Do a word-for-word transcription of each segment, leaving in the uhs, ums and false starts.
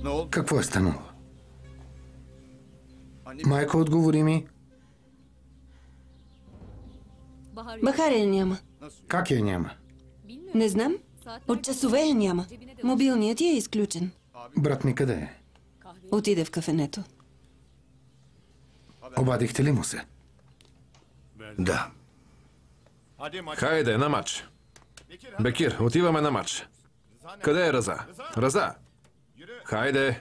Какво е станало? Майка, отговори ми. Бахар я няма. Как я няма? Не знам. От часове я няма. Мобилният ти е изключен. Брат ми къде е? Отиде в кафенето. Обадихте ли му се? Да. Хайде, на матч. Бекир, отиваме на матч. Къде е Раза? Раза! Хайде!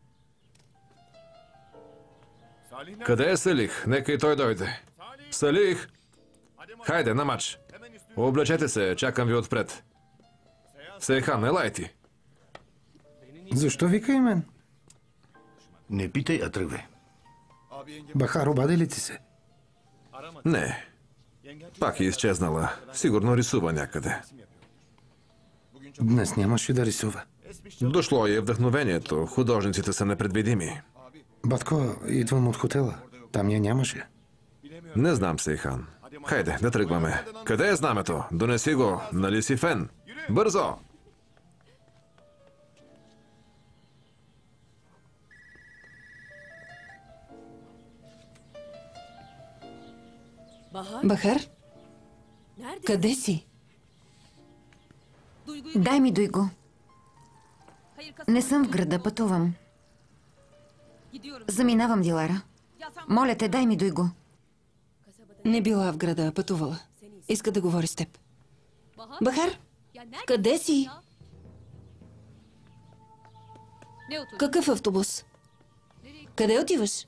Къде е Салих? Нека и той дойде. Салих! Хайде, на матч. Облечете се, чакам ви отпред. Сейхан, елай ти. Защо вика и мен? Не питай, а тръгвай. Бахар, обади ли ти се? Не. Пак е изчезнала. Сигурно рисува някъде. Днес нямаше да рисува. Дошло и е вдъхновението. Художниците са непредвидими. Батко, идвам от хотела. Там я нямаше. Не знам, Сейхан. Хайде, да тръгваме. Къде е знамето? Донеси го. Нали си фен? Бързо! Бахар? Къде си? Дай ми Дойго. Не съм в града, пътувам. Заминавам, Дилара. Моля те, дай ми Дойго. Не била в града, пътувала. Иска да говори с теб. Бахар? Къде си? Какъв автобус? Къде отиваш?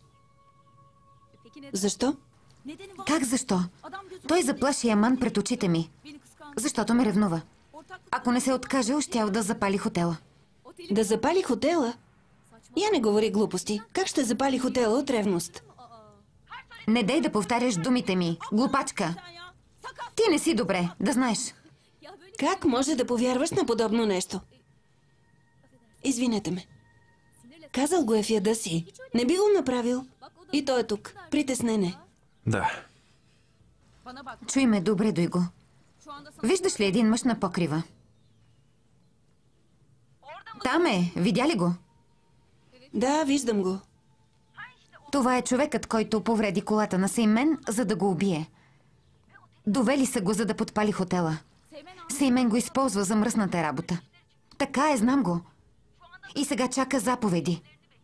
Защо? Как защо? Той заплаши Яман пред очите ми. Защото ме ревнува. Ако не се откаже, щял да запали хотела. Да запали хотела? Я не говори глупости. Как ще запали хотела от ревност? Не дей да повтаряш думите ми, глупачка. Ти не си добре, да знаеш. Как може да повярваш на подобно нещо? Извинете ме. Казал го е в яда си. Не би го направил. И той е тук. Притеснен е. Да. Чуй ме добре, Дойго. Виждаш ли един мъж на покрива? Там е. Видя ли го? Да, виждам го. Това е човекът, който повреди колата на Сеймен, за да го убие. Довели са го, за да подпали хотела. Сеймен го използва за мръсната работа. Така е, знам го. И сега чака заповеди.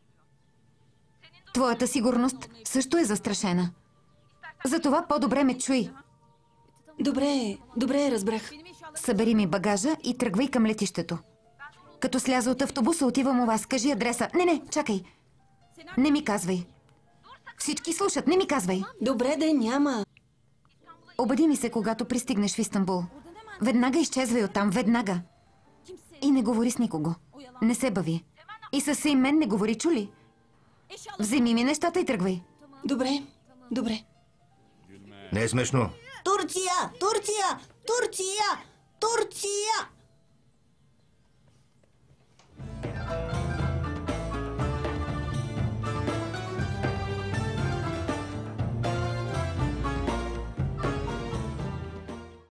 Твоята сигурност също е застрашена. Затова по-добре ме чуй. Добре, добре, разбрах. Събери ми багажа и тръгвай към летището. Като сляза от автобуса, отивам у вас. Кажи адреса. Не, не, чакай. Не ми казвай. Всички слушат, не ми казвай. Добре, да няма. Обади ми се, когато пристигнеш в Истанбул. Веднага изчезвай оттам, веднага. И не говори с никого. Не се бави. И със Сеймен не говори, чули? Вземи ми нещата и тръгвай. Добре, добре. Не е смешно. Турция! Турция! Турция! Турция!